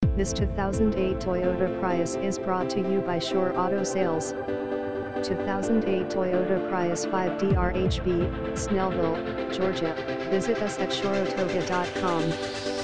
This 2008 Toyota Prius is brought to you by Shore Auto Sales. 2008 Toyota Prius 5 DRHB, Snellville, Georgia. Visit us at shoreautoga.com.